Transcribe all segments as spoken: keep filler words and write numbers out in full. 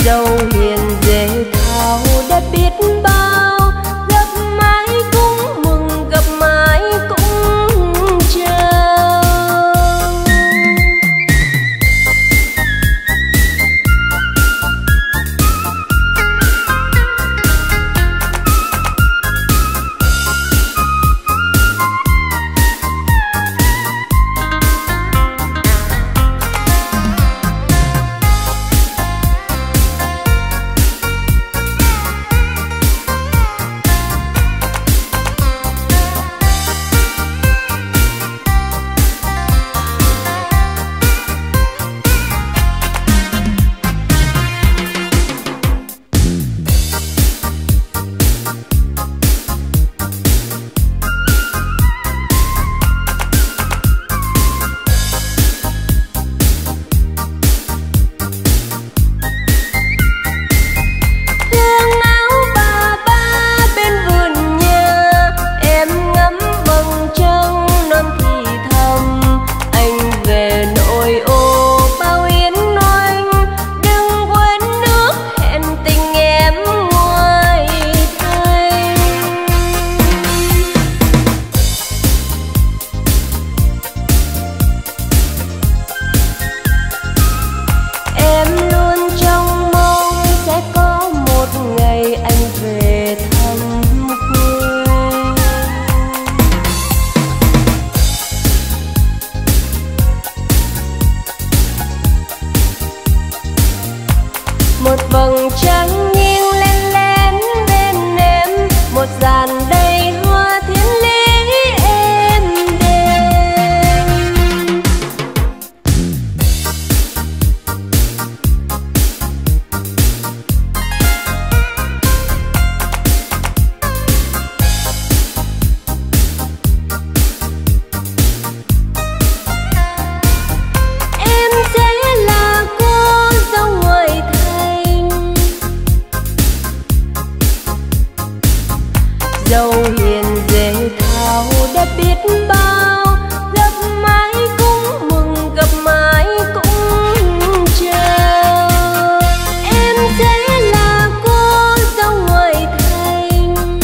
dâu hiền dễ thao đã biết bao, gặp mãi cũng mừng gặp mãi cũng chờ. Một vầng trăng nghiêng lên lên bên em, một dàn đầy hoa thiên lý êm đềm. Em sẽ là cô dâu ngoại dâu hiền dễ thao đã biết bao, gặp mãi cũng mừng gặp mãi cũng chờ. Em sẽ là cô dâu ngoại thành,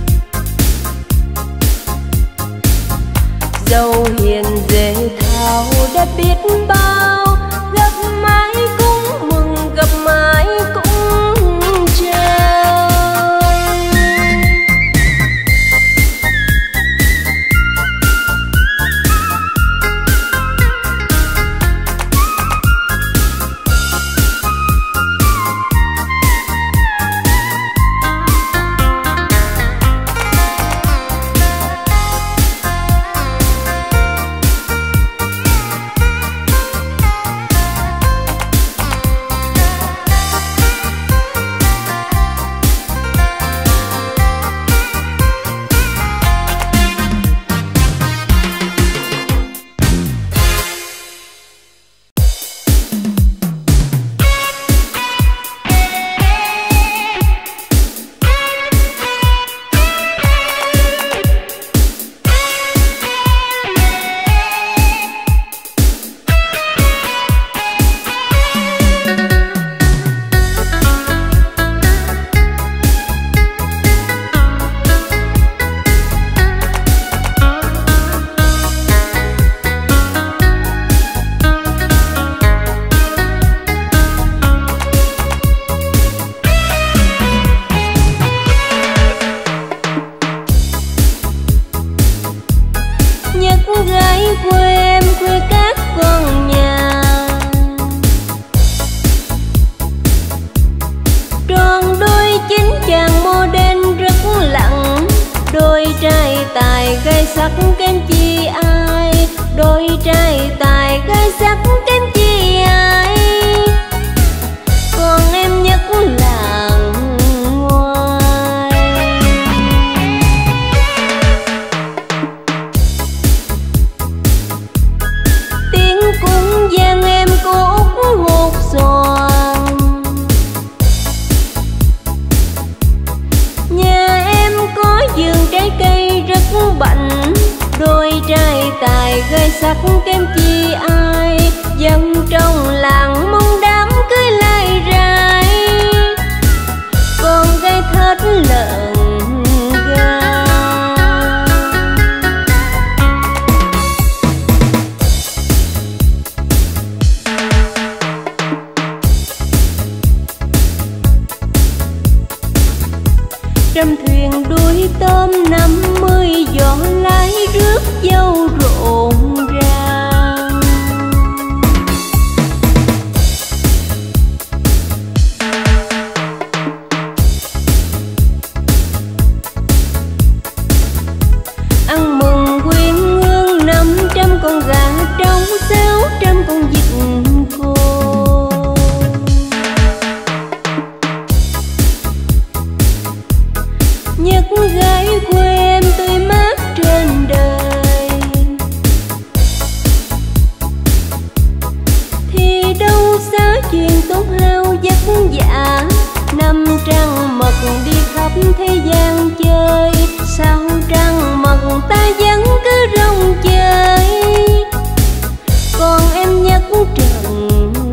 dâu hiền dễ thao đã biết bao, gặp mãi cũng mừng gặp mãi cũng chờ. Gái quê em quê các con nhà, tròn đôi chính chàng modern rất lặng, đôi trai tài gái sắc kém chi ai, đôi trai tài gái sắc kém chi ai. Còn em nhất làng ngoài, tiếng cũng vang em cô út ngột xoàn. Nhà em có vườn trái cây rất bạnh, đôi trai tài gái sắc kém chi ai, và Trăm thuyền đuôi tôm năm mươi gió lái rước dâu rộn ràng. Ăn mừng quyên hương năm trăm con gà trống, sáu trăm con vịt cô. Nhất gái quê em tươi mát trên đời, thì đâu xa chuyện tốn hao vất vả. Năm trăng mật đi khắp thế gian chơi, sao trăng mật ta vẫn cứ rong chơi. Còn em nhất trần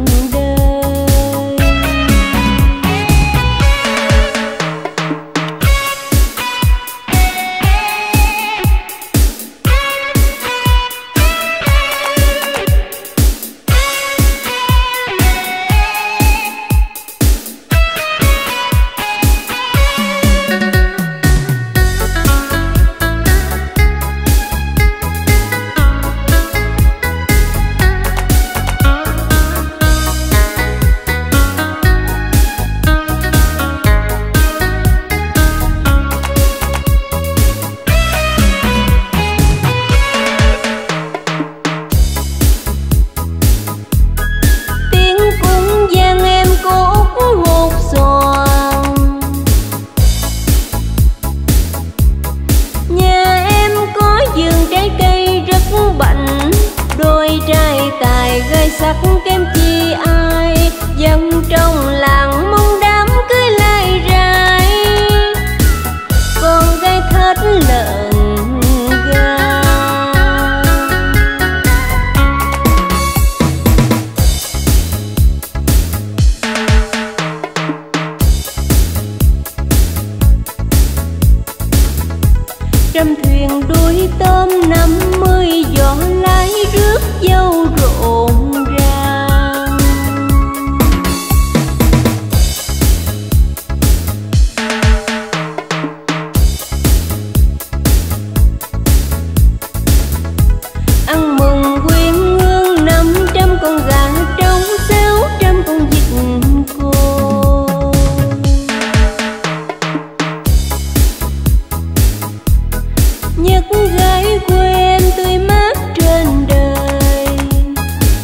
sắc kém chi ai, dân trong làng mong đám cưới lai rai. Con gái thết lợn gà, trăm thuyền đuôi tôm năm mươi gió lái rước dâu rộn ràng. Ăn mừng quyên hương năm trăm con gà trống, sáu trăm con vịt cô. Nhất gái quê em tươi mát trên đời,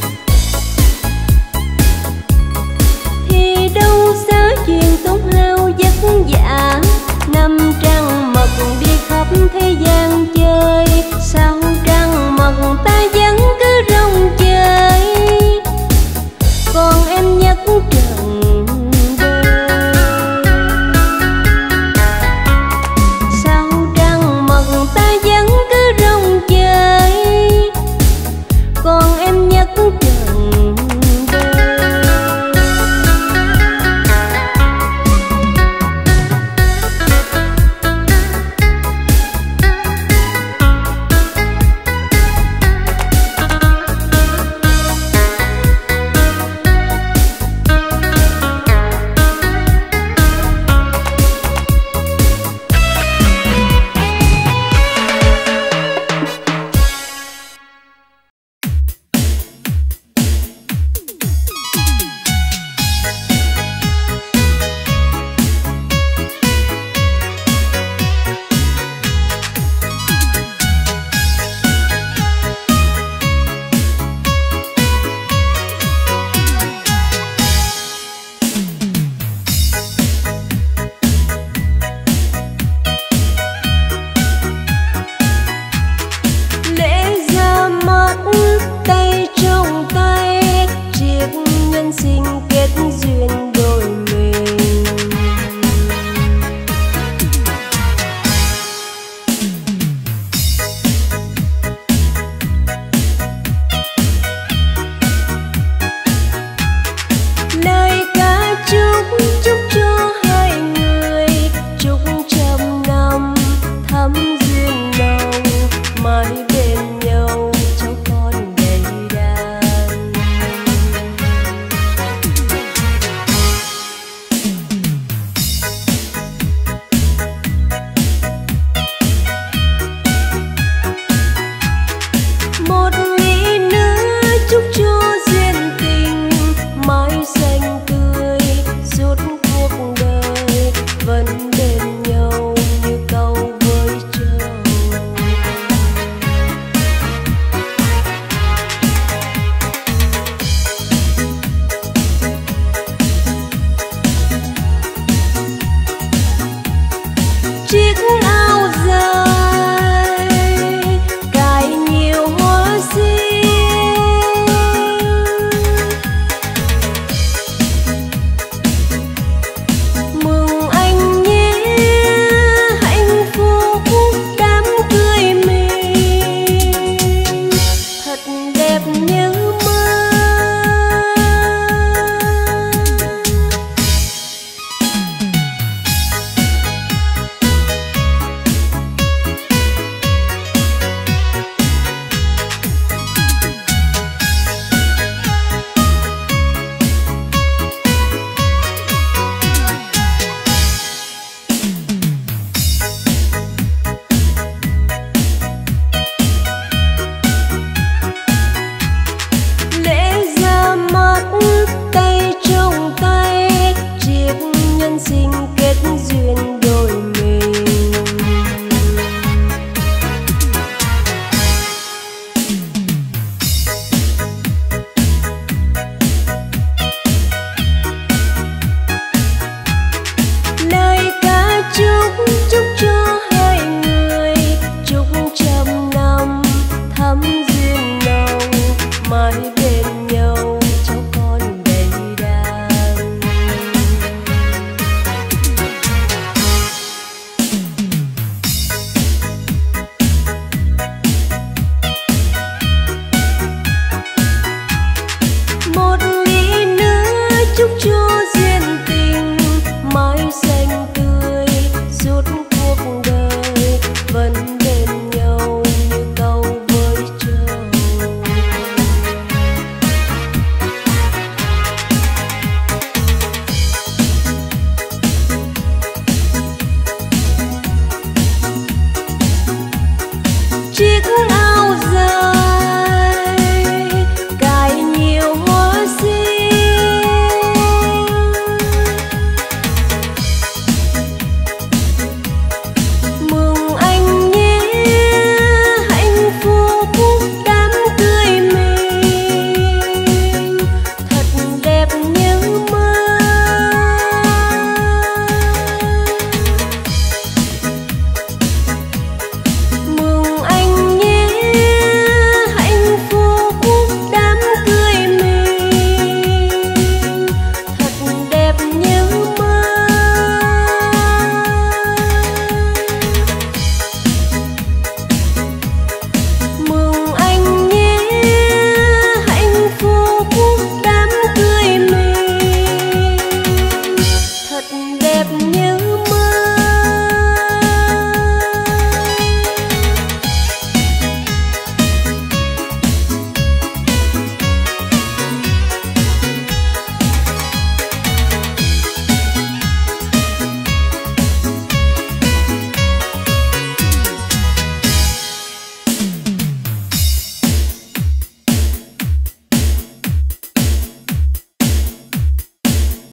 chúc cho